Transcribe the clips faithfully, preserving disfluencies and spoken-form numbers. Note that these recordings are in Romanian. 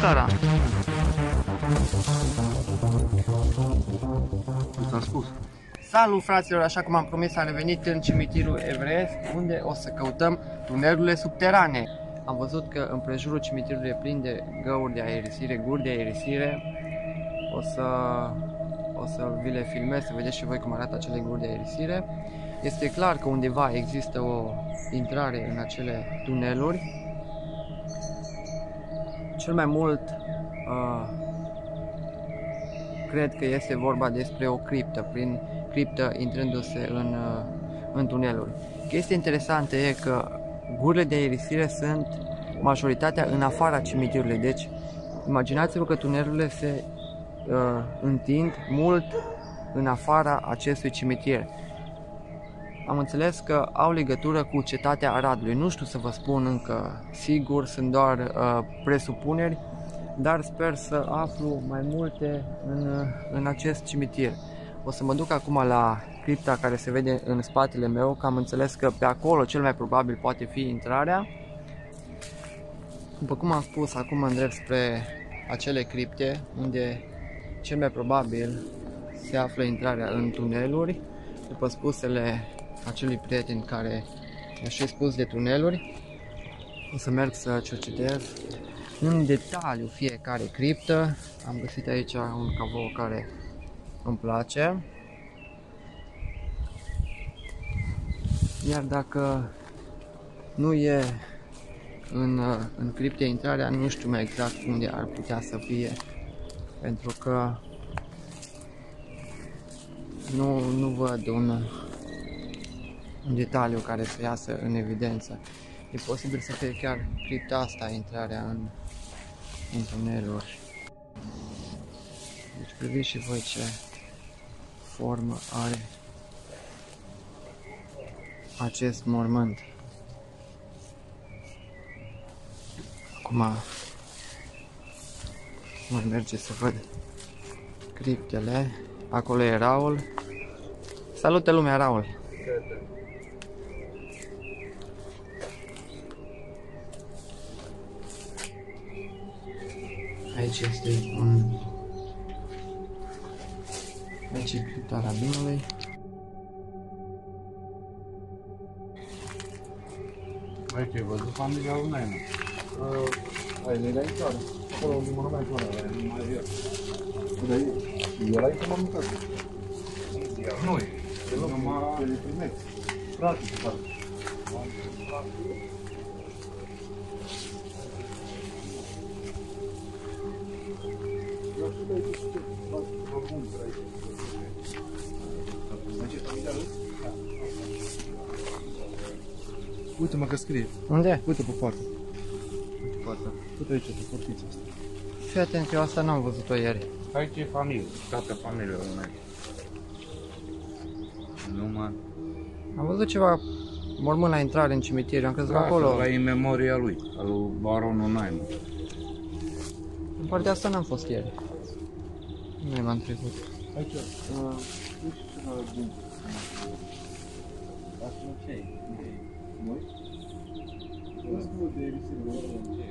scara. Ți-am spus. Salut fraților, așa cum am promis am revenit în cimitirul Everest, unde o să căutăm tunelurile subterane. Am văzut că împrejurul cimitirului e plin de găuri de aerisire, guri de aerisire. O să, o să vi le filmez, să vedeți și voi cum arată acele guri de aerisire. Este clar că undeva există o intrare în acele tuneluri. Cel mai mult uh, cred că este vorba despre o criptă, prin criptă intrându-se în, uh, în tuneluri. Chestia interesantă e că gurile de aerisire sunt majoritatea în afara cimitirului, deci imaginați-vă că tunelurile se uh, întind mult în afara acestui cimitir. Am înțeles că au legătură cu cetatea Aradului. Nu știu să vă spun încă sigur, sunt doar uh, presupuneri, dar sper să aflu mai multe în, în acest cimitir. O să mă duc acum la cripta care se vede în spatele meu, că am înțeles că pe acolo cel mai probabil poate fi intrarea. După cum am spus, acum mă îndrept spre acele cripte, unde cel mai probabil se află intrarea în tuneluri, după spusele acelui prieten care mi-a și spus de tuneluri. O să merg să cercetez în detaliu fiecare criptă. Am găsit aici un cavou care îmi place. Iar dacă nu e în, în cripte intrarea, nu știu mai exact unde ar putea să fie, pentru că nu, nu văd un, un detaliu care să iasă în evidență. E posibil să fie chiar cripta asta intrarea în, în tuneluri. Deci priviți și voi ce formă are acest mormânt. Acum voi merge să văd criptele. Acolo e Raul. Salută lumea, Raul! Aici este un... Aici e cripta rabinului. Aici ai văzut familia lui Naina? Ai le dai chiar. Acolo unde mă numai acolo, aia nu mai avea. Dar el aici m-a mâncat. Nu e. El numai le primești. Frate, se face. Uite-mă că scrie. Unde? Uite pe poartă. Uite poarta. Uite aici, pe portița asta. Fii atent, eu asta n-am văzut-o ieri. Aici e familie, toată familia lui Naina. Numai... Am văzut ceva mormânt la intrare în cimitir, am crezut că acolo. Ăla e memoria lui, al lui baronul Naina. În partea asta n-am fost ieri. Nu m-am trecut. Aici, uh, uite ce ceva bun. Asta nu ce e? Noi? Asta nu de erisire,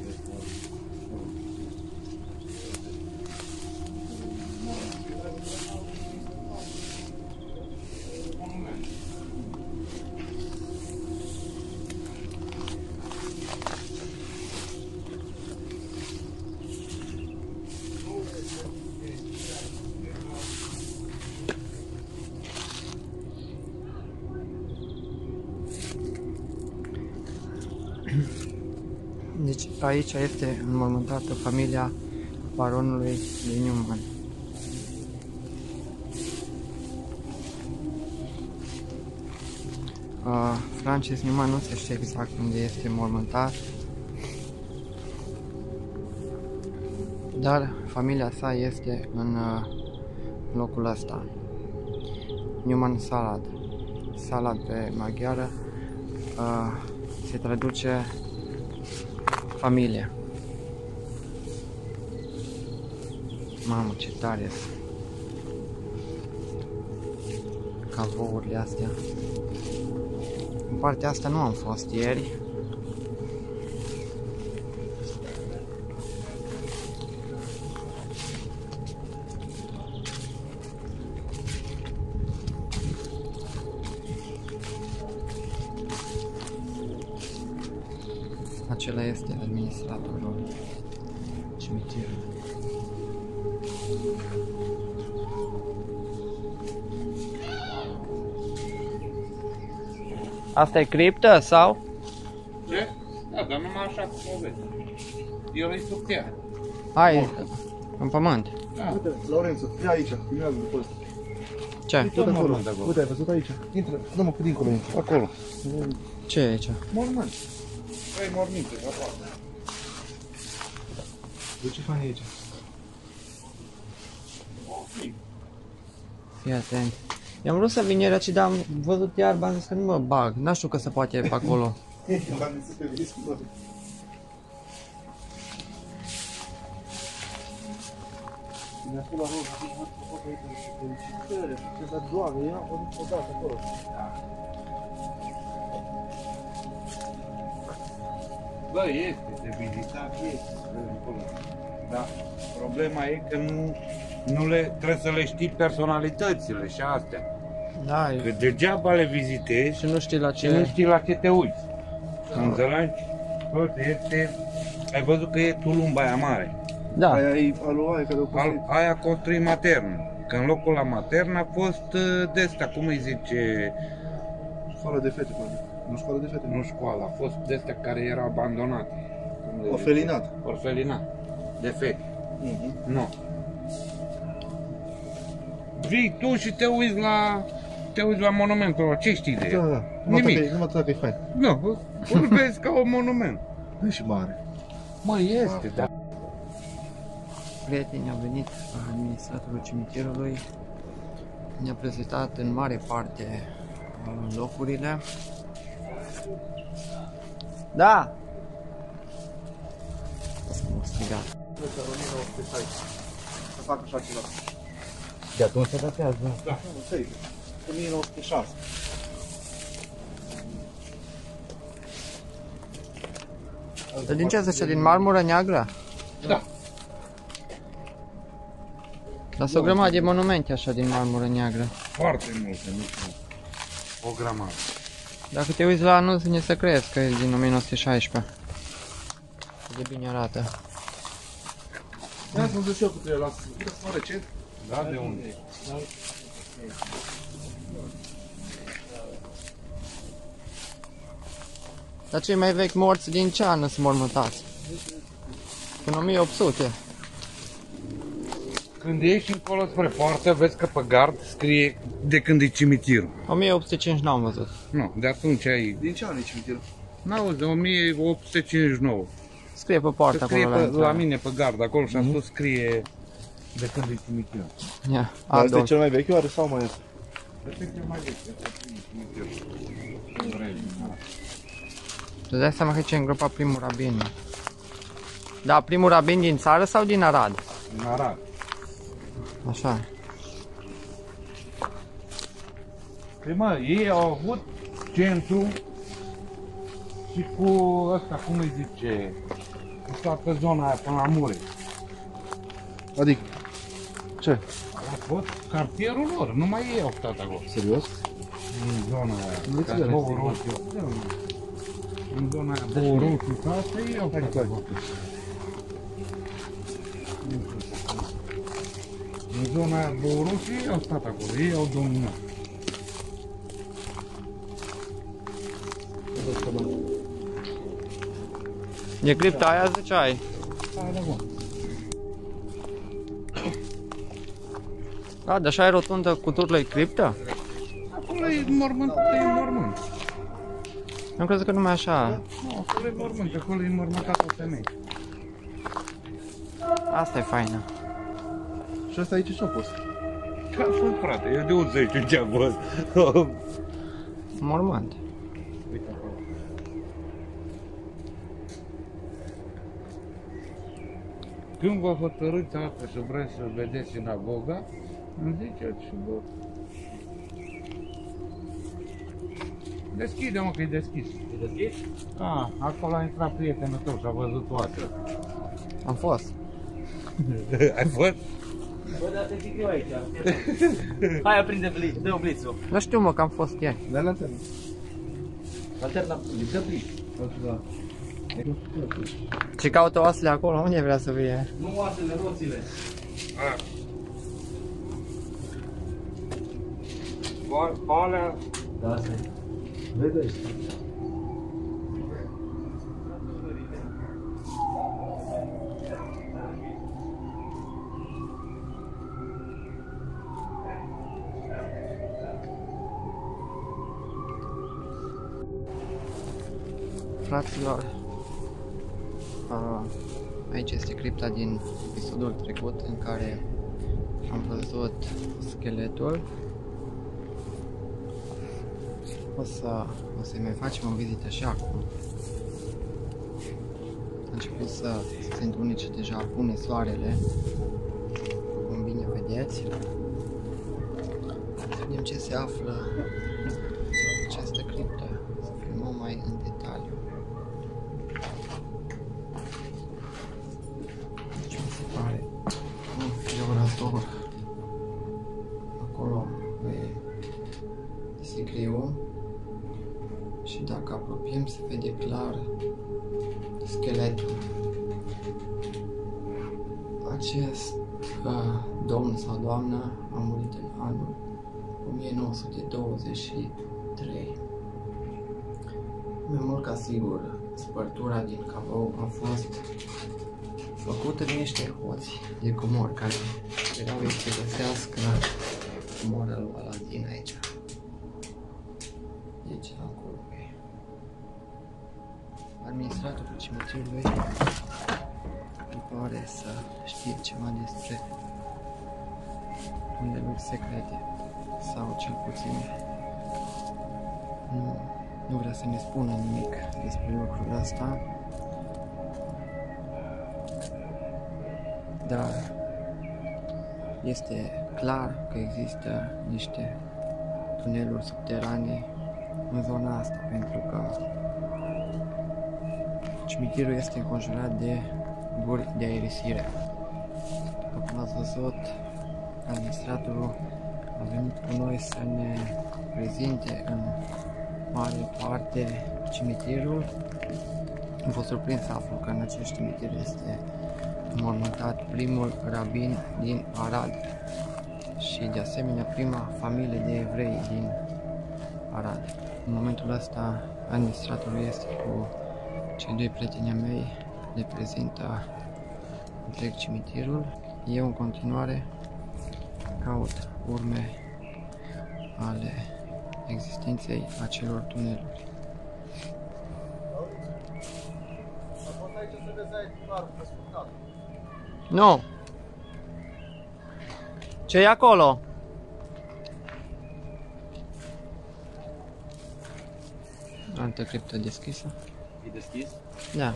Deci aici este înmormântată familia baronului de Newman. Uh, Francis Newman nu se știe exact unde este mormântat, dar familia sa este în uh, locul ăsta. Newman Salad. Salad pe maghiară uh, se traduce familie. Mamă, ce tare sunt cavourile astea. În partea asta nu am fost ieri. Acela este administratorul cimitirului. Asta e criptă sau? Ce? Da, dar numai așa cum o vezi. El e sub tea. Hai, în pământ. Da. Uite, Laurențiu, ia aici, filmează după ăsta. Ce? Tot acolo. mormânt acolo. Uite, ai văzut aici? Intră, dă-mă cu dincolo aici. Acolo. Ce e aici? Mormânt. Trei morminte, de afară. De ce faci aici? Fii atent. I-am vrut să vin ieri aici, dar am văzut iarba, am zis că nu mă bag. N-am știu că se poate pe acolo. M-am gândit pe vis cu toate. Din acolo rog, am făcut aici felicitări, ce să doare, ia o dată acolo. Bă, este de vizitat, este. Da. Problema e că nu, nu le, trebuie să le știi personalitățile și astea. Da, Că degeaba le vizitezi și nu știi la și nu ce... știi la ce te uiți. Înțelegi? Bă, este... Ai văzut că e tulumba aia mare. Da, Aia e aluaie care o Al, construit. aia construit matern. Că în locul la matern a fost uh, de astea, cum îi zice, Școală de fete, poate. Nu școală de fete, nu școală, a fost de astea care erau abandonate. Cum le zice? Orfelinat. Orfelinat. De fete. Mhm. Nu. Vii tu și te uiți la, te uiți la monumentul ăla. Ce știi de Da, el? da, numai Nimic. dacă e- numai dacă e fain. Nu, îl vezi ca un monument. Nu e și mare. Mă, este, dar... prietenii au venit, administratorul cimitirului ne-a prezentat în mare parte uh, locurile. Da! Să mă strigat. Să fac așa ceva. De atunci se datează. Da, nu sei. o mie nouă sute șase. Dar din ce zice? Din marmură neagră? Da. Dar sunt o grămadă de monumente așa din marmură neagră. Foarte multe, nu știu. O grămadă. Dacă te uiți la anunț, ne să crezi că e din o mie nouă sute șaisprezece. Cât de bine arată. Ia să-mi duc și eu cu trei la Uite să mă recent. Da, de unde? Dar cei mai vechi morți din ce an sunt mormântați? În o mie opt sute. Când ieși încolo spre poartă, vezi că pe gard scrie de când e cimitirul. o mie opt sute cincizeci n-am văzut. Nu, de atunci ai... Din ce an e cimitirul? N-auzi, de o mie opt sute cincizeci și nouă. Scrie pe Că poartă scrie acolo pe, la la intrare. mine pe gard, acolo și a sus scrie de când e cimitirul. Ia, Dar asta e Adolf. cel mai vechi oare sau mai este? Asta e cel mai vechi, asta e cimitirul. Îți dai seama că ce îngropat primul rabin. Da, primul rabin din țară sau din Arad? În Arad. Așa. Păi mă, ei au avut centru și cu ăsta, cum îi zice, cu toată zona aia până la Mure. Adică? Ce? A fost cartierul lor, numai ei au stat acolo. Serios? În zona aia, Nu ca înțeleg. Bou Roșu. În zona aia, Bou Roșu, ca asta ei au stat acolo. În zona aia, Bou Roșu, ei au stat acolo, ei au dominat. E cripta aia, ziceai? Aia de bun. Da, de așa e rotundă cu turlă e criptă? Acolo e mormânt, e mormânt. Am crezut că numai așa. Nu, acolo e mormânt, acolo e mormântată o femeie. Asta e faină. Și asta aici ce-a fost? Ce a fost, frate? Eu de unde să știu ce a fost? Mormânt. Uite acolo. Când vă hotărâți asta și vreți să vedeți sinagoga, îmi ziceți și vă... Deschide-mă că e deschis. E deschis? Da, acolo a intrat prietenul tău și a văzut toate. Am fost. Ai fost? Bă, dar te zic eu aici. Hai, aprinde blitz, dă-o blitzul. Nu știu mă că am fost ieri. Dă-i lanternă. Lanterna, dă blitz. Ce caută oasele acolo? Unde vrea să fie? Nu oasele, roțile. Alea... Da, asta e. Vedeți? Fraților, aici este cripta din episodul trecut în care am văzut scheletul. O să, o să mai facem o vizită și acum. A început să se întunece deja, pune soarele, cum bine vedeți. Să vedem ce se află în această criptă, să filmăm mai în detaliu. Deci mi se pare un figurator acolo pe sicriu. Și dacă apropiem se vede clar scheletul. Acest uh, domn sau doamnă a murit în anul o mie nouă sute douăzeci și trei. Mai mult ca sigur, spărtura din cabou a fost făcută de niște hoți de comori care erau să găsească comorul lui Aladin aici. Deci acolo e administratorul cimitirului, îmi pare să știe ceva despre tuneluri secrete sau cel puțin nu, nu vrea să ne spună nimic despre lucrul ăsta, dar este clar că există niște tuneluri subterane în zona asta, pentru că cimitirul este înconjurat de guri de aerisire. După cum ați văzut, administratorul a venit cu noi să ne prezinte în mare parte cimitirul. Am fost surprins să aflu că în acest cimitir este înmormântat primul rabin din Arad și de asemenea prima familie de evrei din Arad. În momentul ăsta, administratorul este cu cei doi prieteni mei, le prezintă întreg cimitirul. Eu în continuare caut urme ale existenței acelor tuneluri. Nu! Ce e acolo? Altă criptă deschisă. E deschis? Da.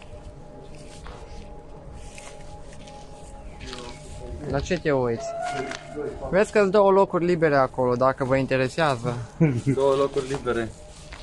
La ce te uiți? Vezi că-ți două locuri libere acolo, dacă vă interesează. Două locuri libere.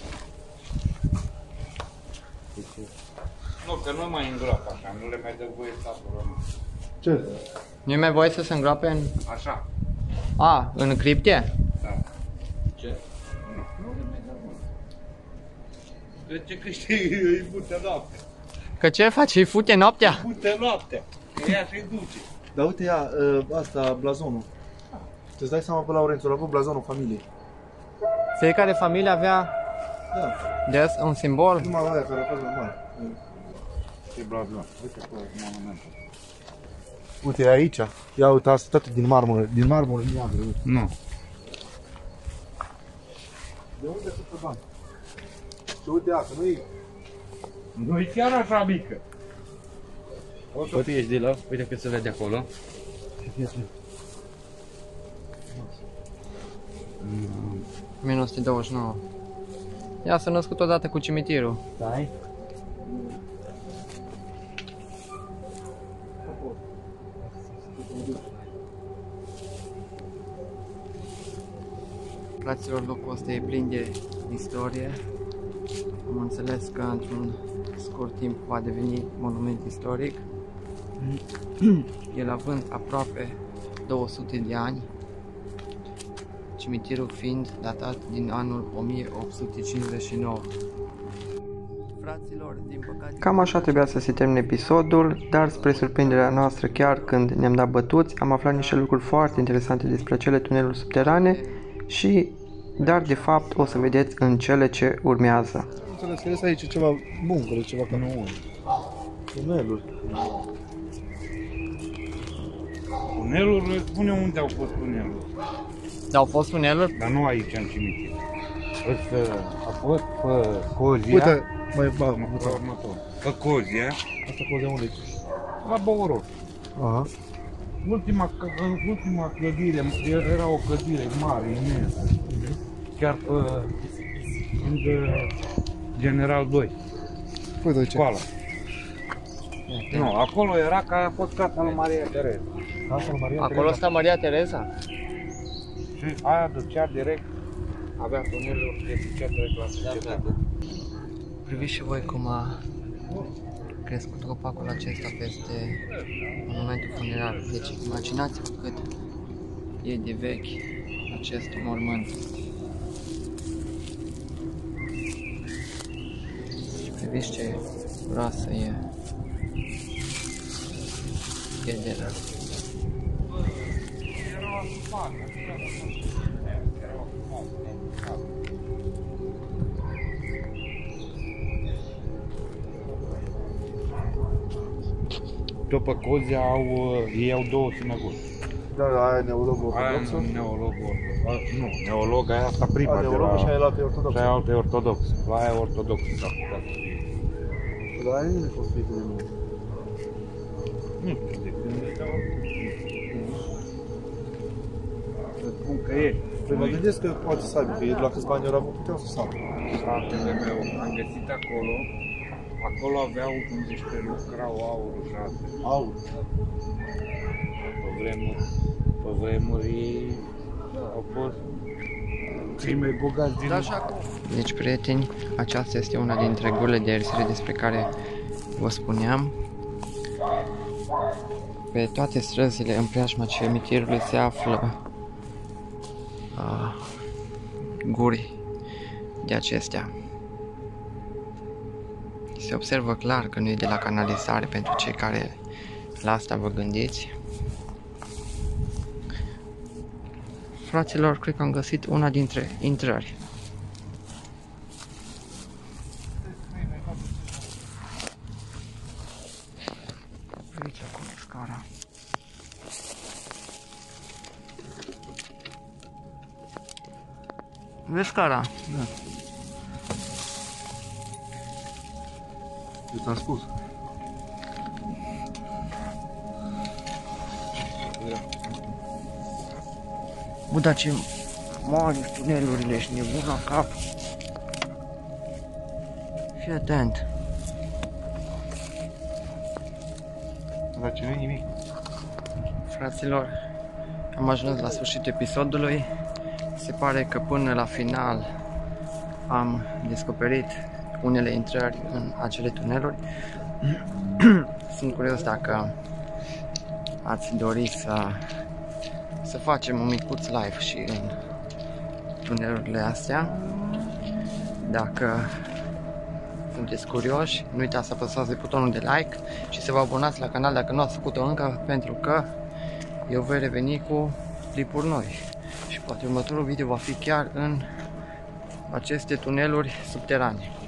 Nu, că nu mai îngroapă așa, nu le mai dă voie să apără. Ce? Nu e mai voie să se îngroape în... Așa. A, în cripte? Da. Ce? Nu, nu le mai dă voie. De ce că știi, îi fute noaptea. Că ce faci? Îi fute noaptea? Fute noaptea. Că ea și duce. Dar uite ia, asta, blazonul. Îți dai seama pe Laurențiu, a avut blazonul familiei. Fiecare familie avea Da. des un simbol. Numai aia care a fost normal. Ce blazon. Uite acolo monumentul. Uite, e aici. Ia uite, asta toate din marmură, din marmură neagră. Nu. De unde sunt pe bani? Și uite ea, că nu e... Nu e chiar așa mică. Uite, ești de la, uite cât se vede acolo. o mie nouă sute douăzeci și nouă. Ea s-a născut odată cu cimitirul. Stai. Fraților, locul ăsta e plin de istorie. Am înțeles că într-un scurt timp va deveni monument istoric. El având aproape două sute de ani, cimitirul fiind datat din anul o mie opt sute cincizeci și nouă. Fraților, din păcate... Cam așa trebuia să se termine episodul, dar spre surprinderea noastră, chiar când ne-am dat bătuți, am aflat niște lucruri foarte interesante despre acele tuneluri subterane și, dar de fapt, o să vedeți în cele ce urmează. Înțeles că este aici ceva buncăre, ceva ca nu. Tuneluri. Tunelurile, spune unde au fost tuneluri. Dar au fost tuneluri? Dar nu aici, în cimitir. Ăsta a fost pe Cozia. Uite, mai ba, Mă, pe următor. Pe Cozia, asta Cozia unde e? la Băuroș. Aha. Ultima, ultima clădire, era o clădire mare, imensă. Chiar pe lângă General doi. Uite ce? Școala. Nu, acolo era că a fost casa lui Maria Tereza. Casa lui Maria Acolo stă Maria Tereza? Și aia ducea direct, avea tuneluri de ducea direct la societate. Priviți și voi cum a crescut copacul acesta peste monumentul funerar. Deci imaginați-vă cât e de vechi acest mormânt. Priviți ce groasă e ghederea. Tot pe Cozia au, ei au două sinagogi. Da, da, aia e neologul Aia ortodoxă. nu, neologul, nu, neolog, aia asta prima A, de la... neologul și aia e altă Și ortodoxă. aia altă e ortodox. La aia e ortodox s-ar putea să fie. Dar aia nu e construită de nou. Nu știu de când e, dar să spun că e. Păi mă gândesc că poate să aibă, că ei la câțiva ani erau, puteau să sapă. Fratele meu, am găsit acolo, acolo aveau unde își lucrau aurul și astea. Aur. Pe vremuri, pe vremuri au fost cei mai bogați din lume. Deci, prieteni, aceasta este una dintre gurile de aerisire despre care vă spuneam. Pe toate străzile în preajma cimitirului se află uh, guri de acestea. Se observă clar că nu e de la canalizare pentru cei care la asta vă gândiți. Fraților, cred că am găsit una dintre intrări. Uite acum scara. Vezi scara? Da. Eu ți-am spus. Bă, dar ce mari tunelurile, ești nebun la cap. Fii atent. Dar ce nu e nimic. Fraților, am ajuns la sfârșitul episodului. Se pare că până la final am descoperit unele intrări în acele tuneluri. Sunt curios dacă ați dori să, să facem un micuț live și în tunelurile astea. Dacă sunteți curioși, nu uitați să apăsați de butonul de like și să vă abonați la canal dacă nu ați făcut-o încă, pentru că eu voi reveni cu clipuri noi. Și poate următorul video va fi chiar în aceste tuneluri subterane.